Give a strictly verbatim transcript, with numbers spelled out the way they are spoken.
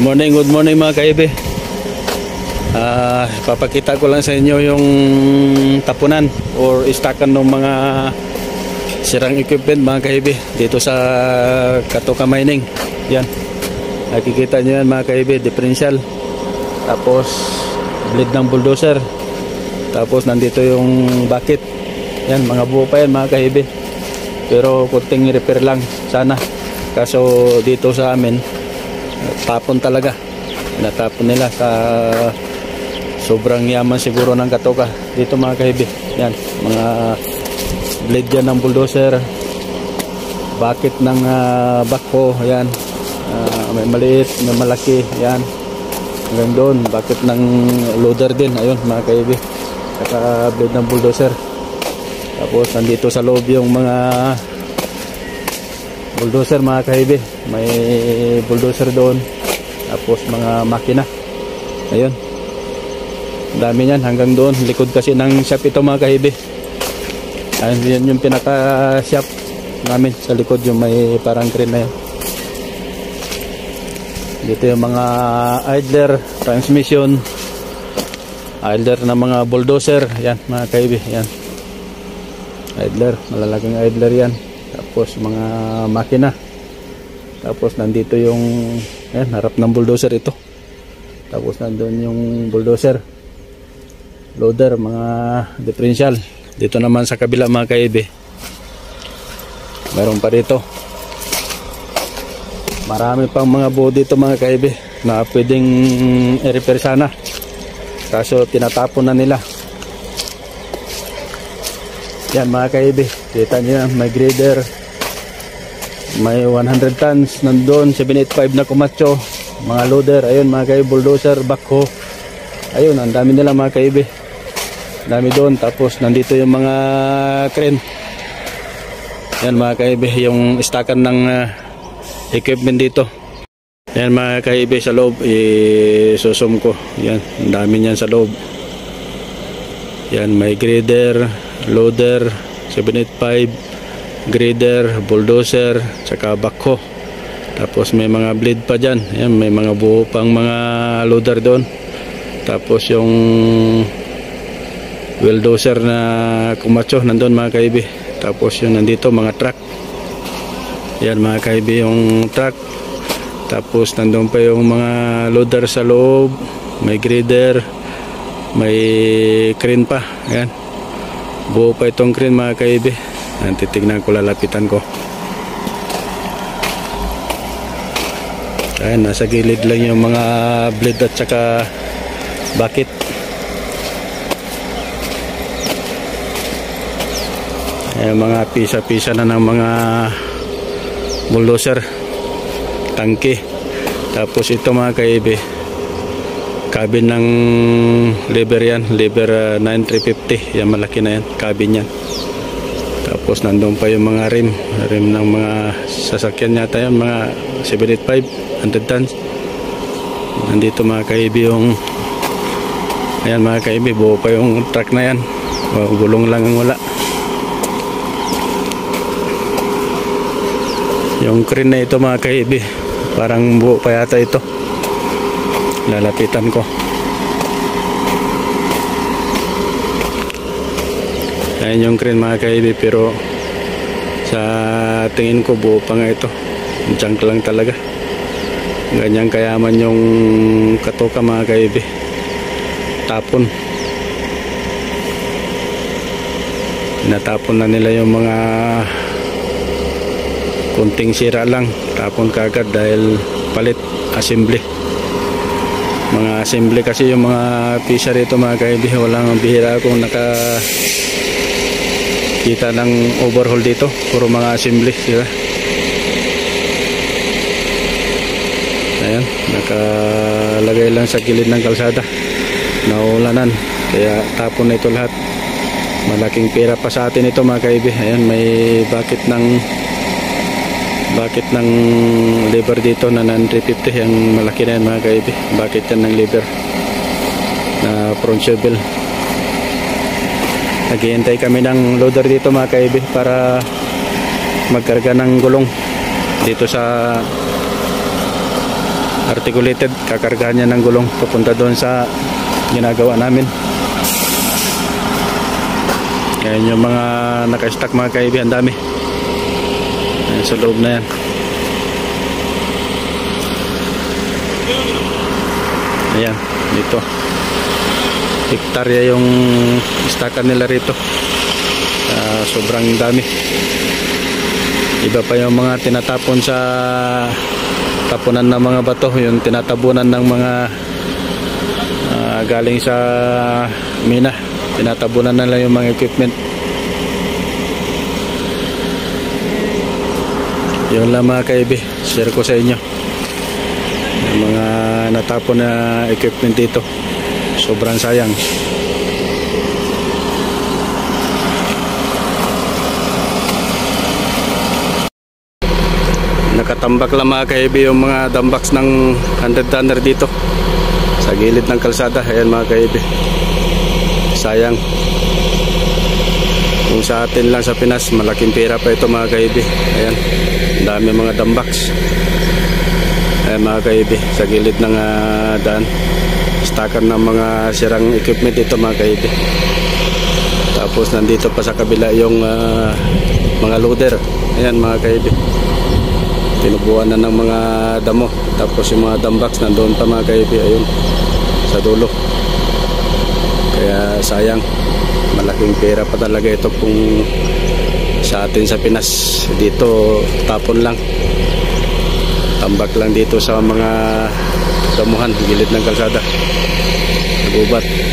morning, good morning mga kaibi. Uh, papakita ko lang sa inyo yung tapunan or istakan ng mga sirang equipment mga kaibi dito sa Katoka Mining. Yan, nakikita nyo yan mga kaibi, differential, tapos blade ng bulldozer, tapos nandito yung bucket. Yan, mga buo pa yan mga kaibi, pero kunting repair lang sana, kaso dito sa amin tapon talaga, natapon nila sa sobrang yaman siguro ng Katoka dito mga kaibi. Yan, mga blade yan ng bulldozer, bucket ng uh, backhoe. Yan, uh, may maliit, may malaki. Yan, hanggang doon bucket ng loader din, ayun mga kaibi, saka blade ng bulldozer. Tapos nandito sa loob yung mga bulldozer mga kaibi, may bulldozer doon, tapos mga makina, ayun, dami niyan hanggang doon, likod kasi ng shop ito mga kaibi. Ayun, yun yung pinaka shop namin sa likod, yung may parang crane na yun. Dito yung mga idler, transmission, idler na mga bulldozer. Yan mga kaibi, yan, idler, malalaking idler yan. Tapos mga makina. Tapos nandito yung ayan, harap ng bulldozer ito. Tapos nandun yung bulldozer, loader, mga differential. Dito naman sa kabila mga kaibi, mayroon pa dito. Marami pang mga buo dito mga kaibi na pwedeng i-repair sana, kaso tinatapon na nila. Yan mga kaibi, kita nyo yan, may grader, may one hundred tons nandun, seven eighty-five na Komatsu, mga loader, ayun mga kaibi, bulldozer, backhoe, ayun, ang dami nila mga kaibi, dami doon. Tapos nandito yung mga crane. Yan mga kaibi, yung stakan ng uh, equipment dito. Yan mga kaibi, sa loob isusum ko. Yan, ang dami niyan sa loob. Yan, may grader, loader, seven eighty-five, grader, bulldozer, saka backhoe. Tapos may mga blade pa dyan. Yan, may mga buo pang mga loader doon. Tapos yung bulldozer na Komatsu nandun mga kaibi. Tapos yung nandito mga truck. Yan mga kaibi, yung truck. Tapos nandun pa yung mga loader sa loob, may grader, may crane pa. Yan, buo pa itong crane mga kaibi. Yan, titignan ko, lalapitan ko. Ayan, nasa gilid lang yung mga blade at saka bucket. Ayan, mga pisa-pisa na ng mga bulldozer, tangke. Tapos ito mga kaibi, cabin ng lever yan, lever uh, nine three fifty. Yan, malaki na yan, cabin yan. Tapos nandun pa yung mga rim, rim ng mga sasakyan yata yan, mga seven eighty-five, one hundred tons. Nandito mga kaibi yung, ayan mga kaibi, buo pa yung truck na yan, gulong lang ang wala. Yung crane na ito mga kaibi, parang buo pa yata ito, lalapitan ko. Ayan yung crane mga kaibi, pero sa tingin ko buo pa nga ito, junk lang talaga. Ganyan kayaman yung Katoka mga kaibi, tapon. Natapon na nila yung mga kunting sira lang, tapon kagad dahil palit, assembly. Mga assembly kasi yung mga pisa rito mga kaibi, walang bihira akong naka kita ng overhaul dito, puro mga assembly sila. Ayan, nakalagay lang sa gilid ng kalsada, naulanan, kaya tapon na ito lahat. Malaking pera pa sa atin ito mga kaibi. Ayan, may bucket ng bucket ng lever dito na nine three fifty, yung malaki na yan mga kaibi, bucket yan ng lever na front shovel. Naghihintay kami ng loader dito mga kaibi para magkarga ng gulong dito sa articulated, kakargahan niya ng gulong papunta doon sa ginagawa namin. Ayan yung mga naka-stack mga kaibigan, dami. Ayan, sa loob na yan. Ayan, dito hektarya yung stackan nila rito. Uh, sobrang dami. Iba pa yung mga tinatapon sa tapunan ng mga bato, yung tinatabunan ng mga uh, galing sa mina, tinatabunan na lang yung mga equipment. Yun lang mga kaibi, share ko sa inyo yung mga natapon na equipment dito. Sobrang sayang. Nakatambak lang mga kaibi yung mga dumbbacks ng hundred tonner dito sa gilid ng kalsada. Ayan mga kaibi, sayang. Kung sa atin lang sa Pinas, malaking pera pa ito mga kaibi. Ayan, dami mga dumbbacks. Ayan mga kaibi, sa gilid ng uh, daan, stackan ng mga sirang equipment ito mga kaibi. Tapos nandito pa sa kabila yung uh, mga loader. Ayan mga kaibi, tinubuan na ng mga damo. Tapos yung mga dumbbacks nandoon pa mga kaibi, ayun sa dulo. Kaya sayang, malaking pera pa talaga ito kung sa atin sa Pinas. Dito tapon lang, tambak lang dito sa mga damuhan, gilid ng kalsada, gubat.